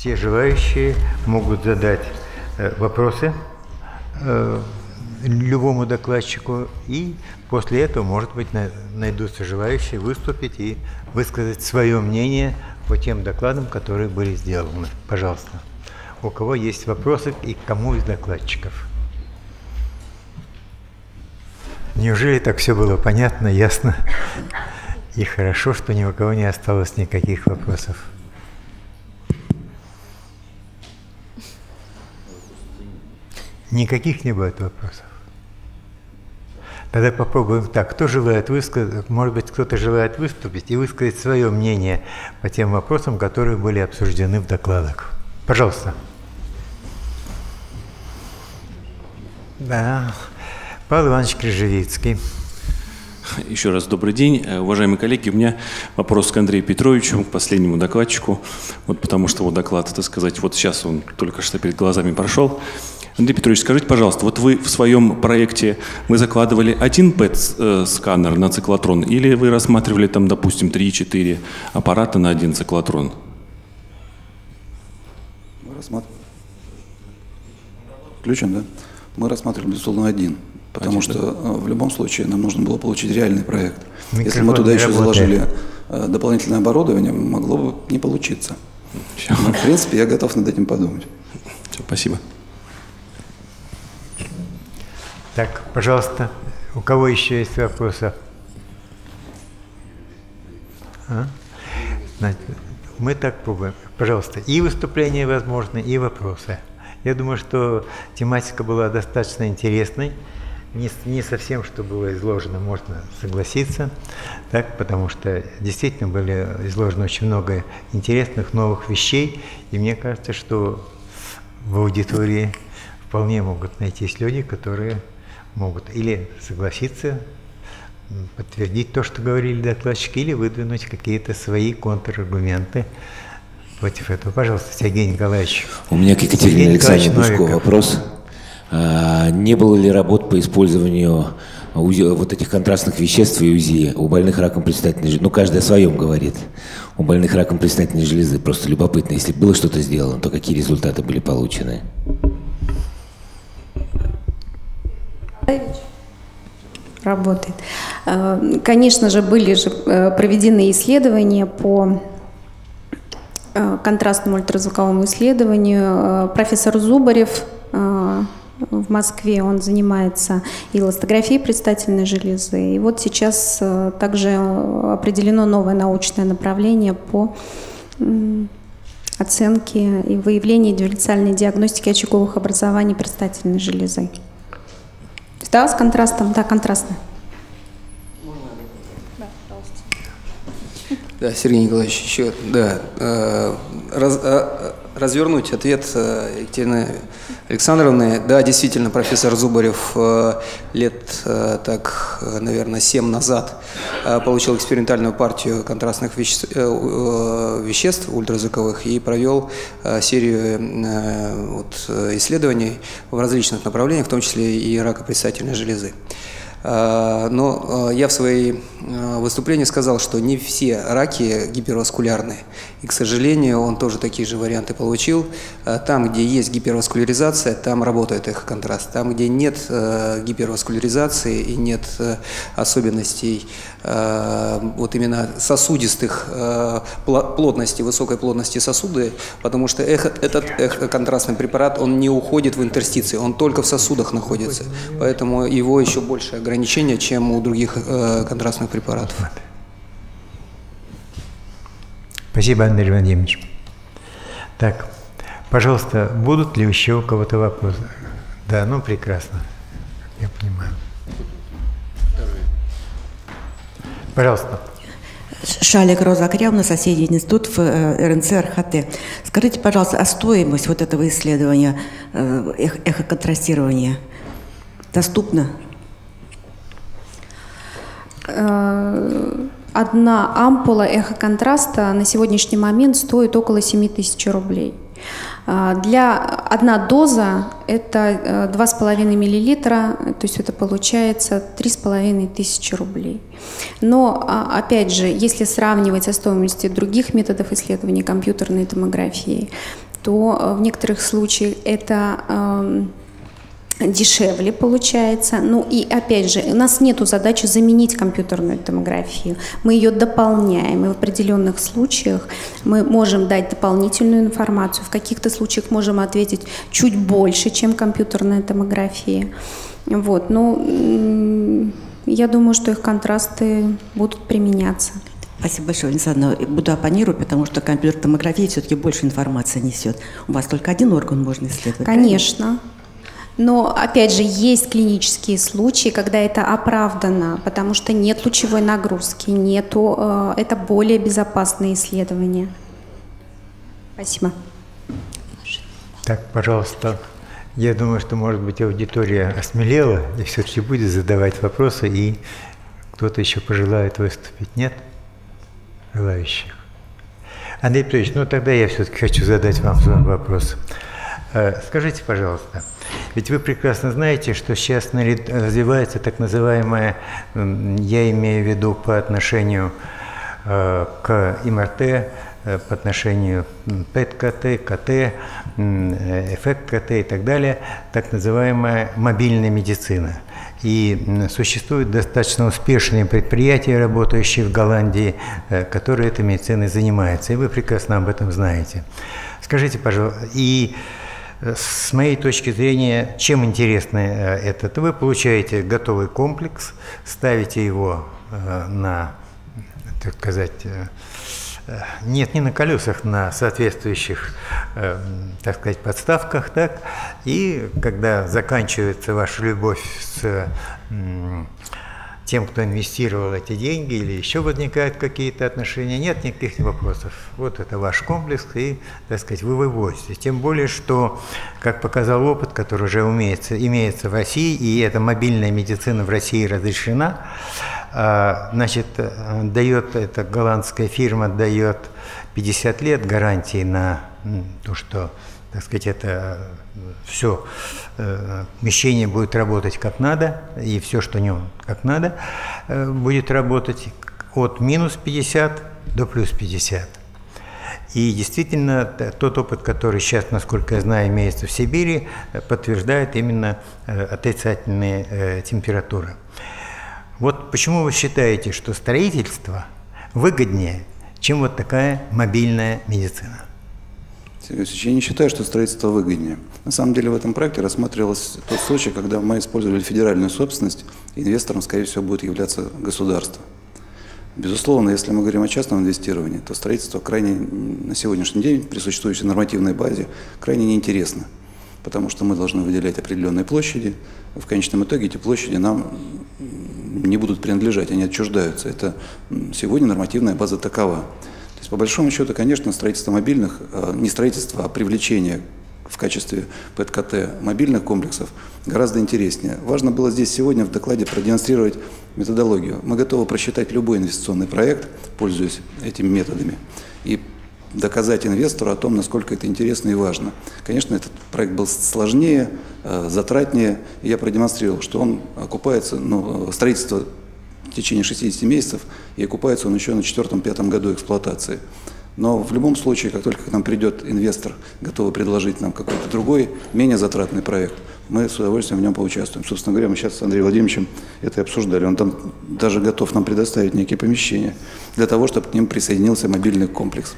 все желающие могут задать вопросы любому докладчику, и после этого, может быть, найдутся желающие выступить и высказать свое мнение по тем докладам, которые были сделаны. Пожалуйста. У кого есть вопросы и к кому из докладчиков? Неужели так все было понятно, ясно и хорошо, что ни у кого не осталось никаких вопросов? Никаких не будет вопросов. Тогда попробуем так. Кто желает высказать, может быть, кто-то желает выступить и высказать свое мнение по тем вопросам, которые были обсуждены в докладах. Пожалуйста. Да. Павел Иванович Крижевицкий. Еще раз добрый день. Уважаемые коллеги, у меня вопрос к Андрею Петровичу, к последнему докладчику. Вот потому что его доклад, так сказать, вот сейчас он только что перед глазами прошел. Андрей Петрович, скажите, пожалуйста, вот вы в своем проекте, вы закладывали один ПЭТ-сканер на циклотрон или вы рассматривали там, допустим, 3-4 аппарата на один циклотрон? Включен, да? Мы рассматривали, безусловно, один. Потому что в любом случае нам нужно было получить реальный проект. Если мы туда еще заложили дополнительное оборудование, могло бы не получиться. Но, в принципе, я готов над этим подумать. Все, спасибо. Так, пожалуйста, у кого еще есть вопросы? Мы так пробуем. Пожалуйста, и выступления возможны, и вопросы. Я думаю, что тематика была достаточно интересной. Не совсем, что было изложено, можно согласиться, так, потому что действительно были изложено очень много интересных новых вещей, и мне кажется, что в аудитории вполне могут найтись люди, которые могут или согласиться, подтвердить то, что говорили докладчики, или выдвинуть какие-то свои контраргументы против этого. Пожалуйста, Сергей Николаевич. У меня к Екатерине Александровне Бушко вопрос. Не было ли работ по использованию вот этих контрастных веществ и УЗИ у больных раком предстательной железы? Ну, каждый о своем говорит. У больных раком предстательной железы просто любопытно. Если было что-то сделано, то какие результаты были получены? Работает. Конечно же, были же проведены исследования по контрастному ультразвуковому исследованию. Профессор Зубарев в Москве, он занимается эластографией предстательной железы. И вот сейчас также определено новое научное направление по оценке и выявлению дифференциальной диагностики очаговых образований предстательной железы. Да, с контрастом, да, контрастно. Да, пожалуйста. Да, Сергей Николаевич, еще, да, развернуть ответ Екатерины Александровны. Да, действительно, профессор Зубарев лет, так, наверное, 7 назад получил экспериментальную партию контрастных веществ ультразвуковых и провел серию исследований в различных направлениях, в том числе и рака предстательной железы. Но я в своей выступлении сказал, что не все раки гиперваскулярные. И, к сожалению, он тоже такие же варианты получил. Там, где есть гиперваскуляризация, там работает эхоконтраст. Там, где нет гиперваскуляризации и нет особенностей вот именно сосудистых плотности, высокой плотности сосуды, потому что этот эхоконтрастный препарат, он не уходит в интерстиции, он только в сосудах находится. Поэтому его еще больше ограничения, чем у других контрастных препаратов. Спасибо, Андрей Владимирович. Так, пожалуйста, будут ли еще у кого-то вопросы? Да, ну прекрасно, я понимаю. Пожалуйста. Шалик Роза Акрявна, соседний институт в РНЦ РХТ. Скажите, пожалуйста, а стоимость вот этого исследования эхоконтрастирования доступна? Одна ампула эхоконтраста на сегодняшний момент стоит около 7000 рублей. Одна доза – это 2,5 миллилитра, то есть это получается 3500 рублей. Но, опять же, если сравнивать со стоимостью других методов исследования компьютерной томографии, то в некоторых случаях это дешевле получается. Ну и опять же, у нас нет задачи заменить компьютерную томографию. Мы ее дополняем, и в определенных случаях мы можем дать дополнительную информацию. В каких-то случаях можем ответить чуть больше, чем компьютерная томография. Вот. Но я думаю, что их контрасты будут применяться. Спасибо большое, Александра. Буду оппонировать, потому что компьютерная томография все-таки больше информации несет. У вас только один орган можно исследовать? Конечно. Но, опять же, есть клинические случаи, когда это оправдано, потому что нет лучевой нагрузки, это более безопасные исследования. Спасибо. Так, пожалуйста. Я думаю, что, может быть, аудитория осмелела и все-таки будет задавать вопросы, и кто-то еще пожелает выступить. Нет желающих? Андрей Петрович, ну тогда я все-таки хочу задать вам вопрос. Скажите, пожалуйста, ведь вы прекрасно знаете, что сейчас развивается так называемая, я имею в виду по отношению к МРТ, по отношению ПЭТ-КТ, КТ, эффект КТ и так далее, так называемая мобильная медицина. И существуют достаточно успешные предприятия, работающие в Голландии, которые этой медициной занимаются. И вы прекрасно об этом знаете. Скажите, пожалуйста, и с моей точки зрения, чем интересно это? Вы получаете готовый комплекс, ставите его на, так сказать, нет, не на колесах, на соответствующих, так сказать, подставках, так, и когда заканчивается ваша любовь с тем, кто инвестировал эти деньги, или еще возникают какие-то отношения, нет никаких вопросов. Вот это ваш комплекс, и, так сказать, вы вывозите. Тем более, что, как показал опыт, который уже имеется в России, и эта мобильная медицина в России разрешена, значит, дает, эта голландская фирма дает 50 лет гарантии на то, что, так сказать, это все помещение будет работать как надо, и все, что в нем как надо, будет работать от минус 50 до плюс 50. И действительно, тот опыт, который сейчас, насколько я знаю, имеется в Сибири, подтверждает именно отрицательные температуры. Вот почему вы считаете, что строительство выгоднее, чем вот такая мобильная медицина? Сергей Васильевич, я не считаю, что строительство выгоднее. На самом деле в этом проекте рассматривался тот случай, когда мы использовали федеральную собственность, и инвестором, скорее всего, будет являться государство. Безусловно, если мы говорим о частном инвестировании, то строительство крайне на сегодняшний день при существующей нормативной базе крайне неинтересно, потому что мы должны выделять определенные площади. В конечном итоге эти площади нам не будут принадлежать, они отчуждаются. Это сегодня нормативная база такова. То есть, по большому счету, конечно, строительство мобильных, не строительство, а привлечение в качестве ПЭТ-КТ мобильных комплексов гораздо интереснее. Важно было здесь сегодня в докладе продемонстрировать методологию. Мы готовы просчитать любой инвестиционный проект, пользуясь этими методами, и доказать инвестору о том, насколько это интересно и важно. Конечно, этот проект был сложнее, затратнее, и я продемонстрировал, что он окупается, строительство в течение 60 месяцев, и окупается он еще на 4-5 году эксплуатации. Но в любом случае, как только к нам придет инвестор, готовый предложить нам какой-то другой, менее затратный проект, мы с удовольствием в нем поучаствуем. Собственно говоря, мы сейчас с Андреем Владимировичем это и обсуждали. Он там даже готов нам предоставить некие помещения для того, чтобы к ним присоединился мобильный комплекс.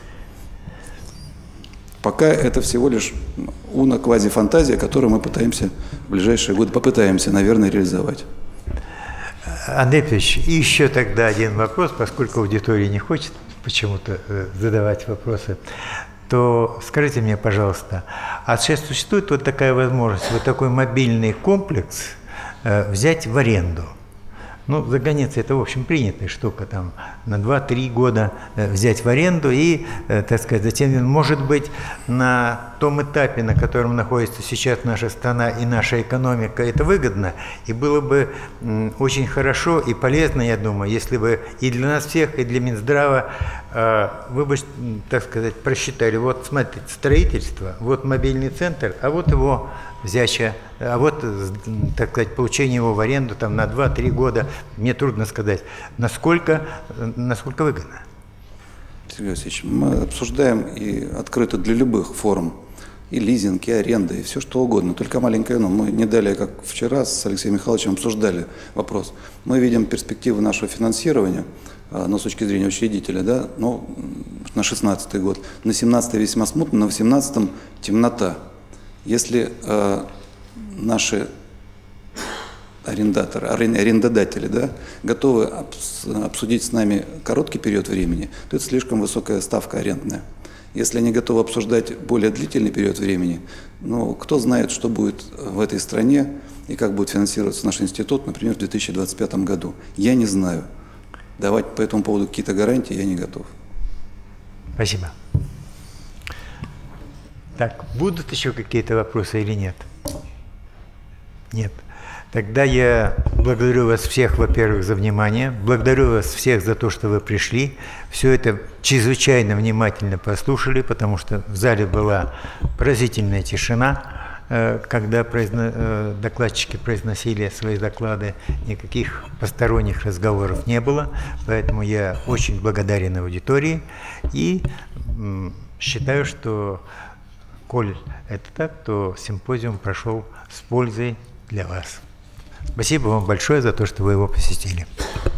Пока это всего лишь квазифантазия, которую мы пытаемся в ближайшие годы, попытаемся, наверное, реализовать. Андрей Петрович, и еще тогда один вопрос, поскольку аудитория не хочет почему-то задавать вопросы, то скажите мне, пожалуйста, а сейчас существует вот такая возможность, вот такой мобильный комплекс взять в аренду? Ну, за границей это, в общем, принятая штука, там, на 2-3 года взять в аренду и, так сказать, затем, может быть, на том этапе, на котором находится сейчас наша страна и наша экономика, это выгодно, и было бы очень хорошо и полезно, я думаю, если бы и для нас всех, и для Минздрава вы бы, так сказать, просчитали, вот, смотрите, строительство, вот мобильный центр, а вот его взятие, а вот, так сказать, получение его в аренду там, на 2-3 года, мне трудно сказать, насколько выгодно. Сергей Васильевич, мы обсуждаем и открыто для любых форм и лизинг, и аренда, и все что угодно, только маленькое «но». Мы не далее, как вчера с Алексеем Михайловичем обсуждали вопрос. Мы видим перспективы нашего финансирования, но с точки зрения учредителя, да, но на 2016 год. На 2017 весьма смутно, на 2018 темнота. Если наши арендодатели, да, готовы обсудить с нами короткий период времени, то это слишком высокая ставка арендная. Если они готовы обсуждать более длительный период времени, ну, кто знает, что будет в этой стране и как будет финансироваться наш институт, например, в 2025 году. Я не знаю. Давать по этому поводу какие-то гарантии я не готов. Спасибо. Так, будут еще какие-то вопросы или нет? Нет. Тогда я благодарю вас всех, во-первых, за внимание, благодарю вас всех за то, что вы пришли, все это чрезвычайно внимательно послушали, потому что в зале была поразительная тишина, когда докладчики произносили свои доклады, никаких посторонних разговоров не было, поэтому я очень благодарен аудитории и считаю, что, коль это так, то симпозиум прошел с пользой для вас. Спасибо вам большое за то, что вы его посетили.